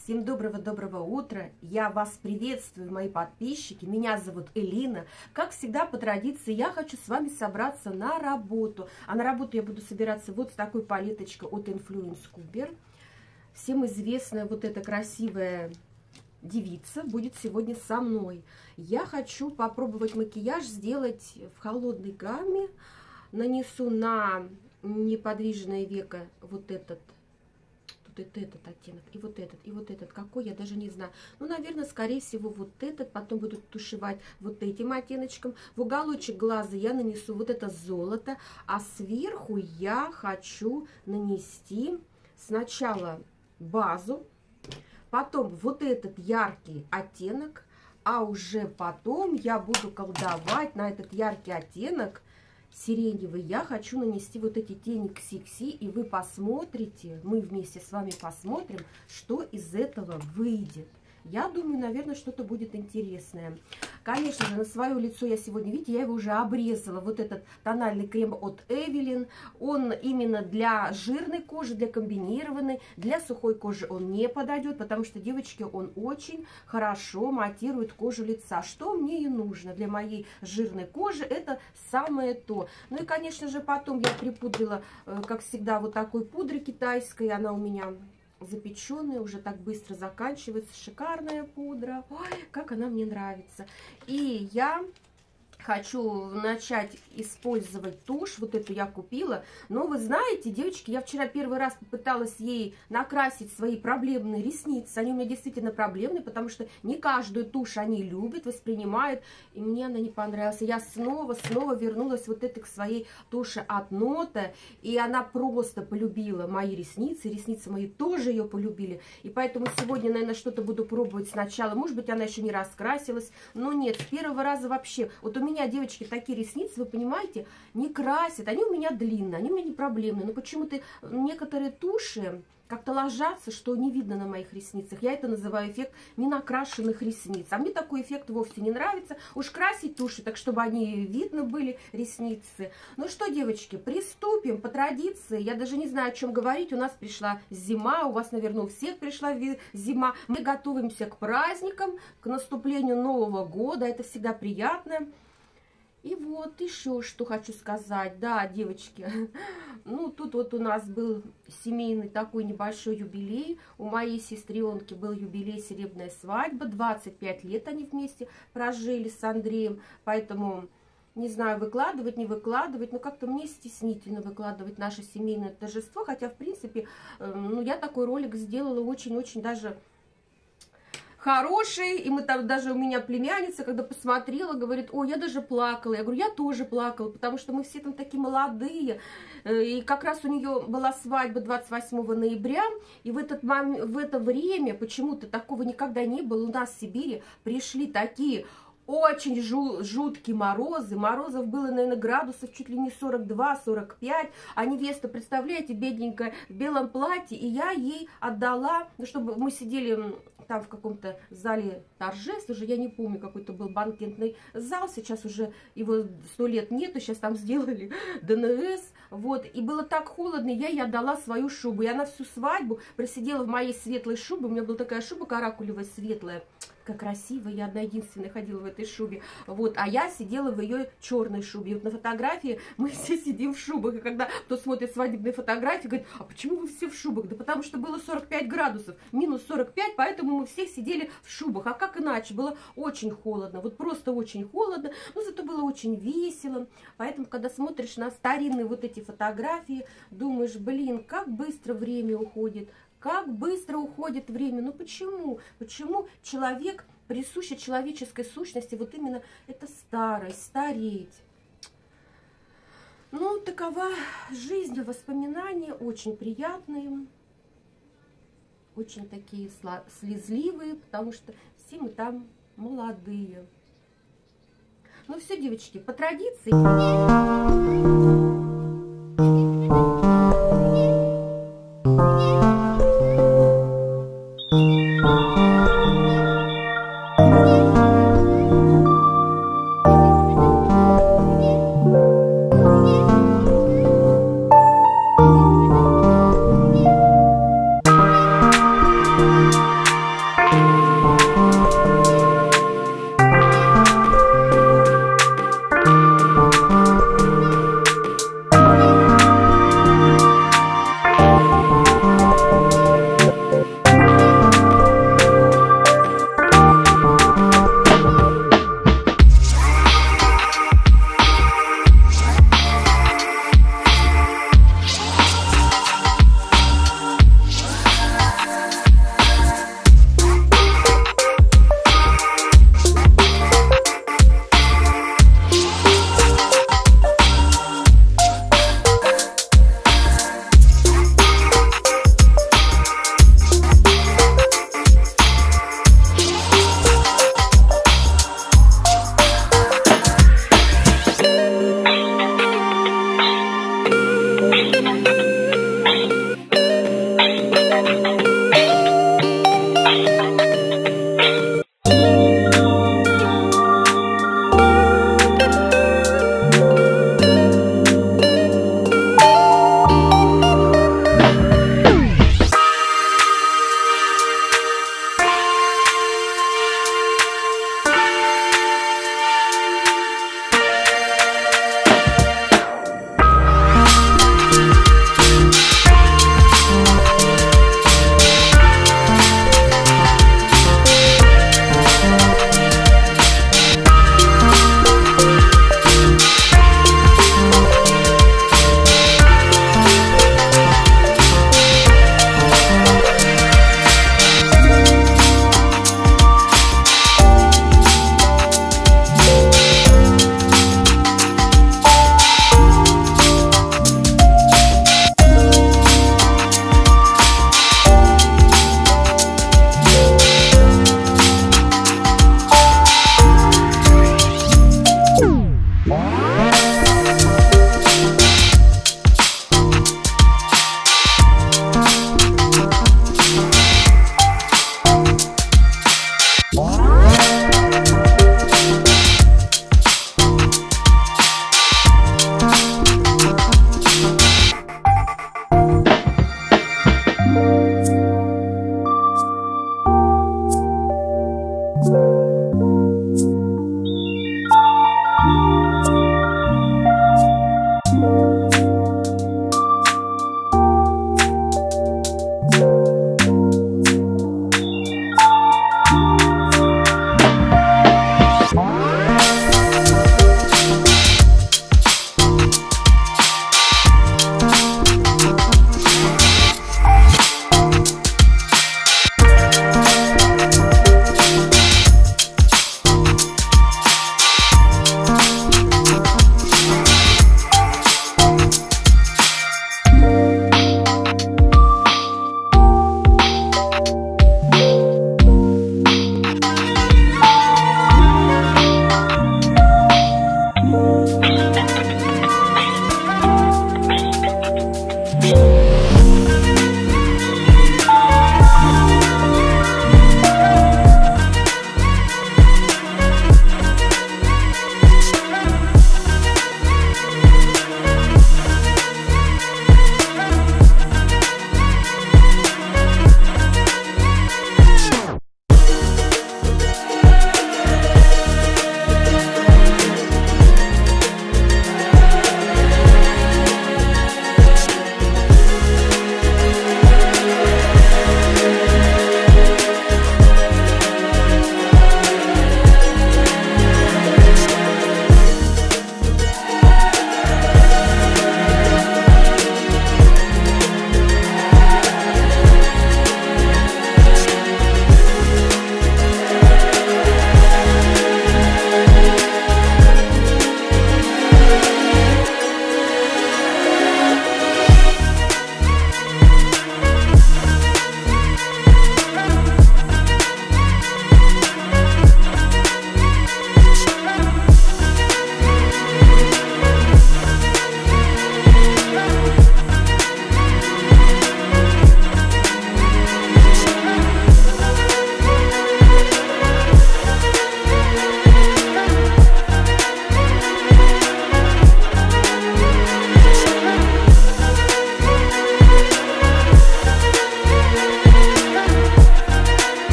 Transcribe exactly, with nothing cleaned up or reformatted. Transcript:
Всем доброго-доброго утра. Я вас приветствую, мои подписчики. Меня зовут Элина. Как всегда, по традиции, я хочу с вами собраться на работу. А на работу я буду собираться вот с такой палеточкой от Influence Cooper. Всем известная вот эта красивая девица будет сегодня со мной. Я хочу попробовать макияж сделать в холодной гамме. Нанесу на неподвижное веко вот этот Тут это, этот оттенок, и вот этот, и вот этот. Какой, я даже не знаю. Ну, наверное, скорее всего, вот этот. Потом буду тушевать вот этим оттеночком. В уголочек глаза я нанесу вот это золото. А сверху я хочу нанести сначала базу. Потом вот этот яркий оттенок. А уже потом я буду колдовать на этот яркий оттенок сиреневый. Я хочу нанести вот эти тени Ксикси, и вы посмотрите, мы вместе с вами посмотрим, что из этого выйдет. Я думаю, наверное, что-то будет интересное. Конечно же, на свое лицо я сегодня, видите, я его уже обрезала. Вот этот тональный крем от Эвелин. Он именно для жирной кожи, для комбинированной. Для сухой кожи он не подойдет, потому что, девочки, он очень хорошо матирует кожу лица. Что мне и нужно для моей жирной кожи, это самое то. Ну и, конечно же, потом я припудрила, как всегда, вот такой пудрой китайской. Она у меня запеченная, уже так быстро заканчивается. Шикарная пудра. Ой, как она мне нравится. И я хочу начать использовать тушь. Вот эту я купила. Но вы знаете, девочки, я вчера первый раз попыталась ей накрасить свои проблемные ресницы. Они у меня действительно проблемные, потому что не каждую тушь они любят, воспринимают. И мне она не понравилась. И я снова, снова вернулась вот этой к своей туши от Нота. И она просто полюбила мои ресницы. Ресницы мои тоже ее полюбили. И поэтому сегодня, наверное, что-то буду пробовать сначала. Может быть, она еще не раскрасилась. Но нет, с первого раза вообще. Вот у меня У меня, девочки, такие ресницы, вы понимаете, не красят. Они у меня длинные, они у меня не проблемные. Но почему-то некоторые туши как-то ложатся, что не видно на моих ресницах. Я это называю эффект ненакрашенных ресниц. А мне такой эффект вовсе не нравится. Уж красить туши, так чтобы они видно были, ресницы. Ну что, девочки, приступим по традиции. Я даже не знаю, о чем говорить. У нас пришла зима, у вас, наверное, у всех пришла зима. Мы готовимся к праздникам, к наступлению Нового года. Это всегда приятно. И вот еще что хочу сказать. Да, девочки, ну тут вот у нас был семейный такой небольшой юбилей. У моей сестренки был юбилей, серебряная свадьба. двадцать пять лет они вместе прожили с Андреем. Поэтому не знаю, выкладывать, не выкладывать. Но как-то мне стеснительно выкладывать наше семейное торжество. Хотя, в принципе, ну я такой ролик сделала очень-очень даже хороший, и мы там, даже у меня племянница, когда посмотрела, говорит: ой, я даже плакала. Я говорю, я тоже плакала, потому что мы все там такие молодые, и как раз у нее была свадьба двадцать восьмого ноября, и в, этот момент, в это время, почему-то такого никогда не было, у нас в Сибири пришли такие очень жу жуткие морозы. Морозов было, наверное, градусов чуть ли не сорок два — сорок пять. А невеста, представляете, бедненькая, в белом платье. И я ей отдала, ну, чтобы мы сидели там в каком-то зале торжеств. Уже я не помню, какой-то был банкетный зал. Сейчас уже его сто лет нету. Сейчас там сделали ДНС. Вот. И было так холодно, я ей отдала свою шубу. И она всю свадьбу просидела в моей светлой шубе. У меня была такая шуба каракулевая светлая. Как красиво, я одна единственная ходила в этой шубе. Вот, а я сидела в ее черной шубе. И вот на фотографии мы все сидим в шубах. И когда кто смотрит свадебные фотографии, говорит: а почему вы все в шубах? Да потому что было сорок пять градусов, минус сорок пять, поэтому мы все сидели в шубах. А как иначе? Было очень холодно, вот просто очень холодно, но зато было очень весело. Поэтому, когда смотришь на старинные вот эти фотографии, думаешь: блин, как быстро время уходит. Как быстро уходит время. Ну почему? Почему человек, присущий человеческой сущности, вот именно это старость, стареть? Ну, такова жизнь, воспоминания очень приятные, очень такие слезливые, потому что все мы там молодые. Ну все, девочки, по традиции.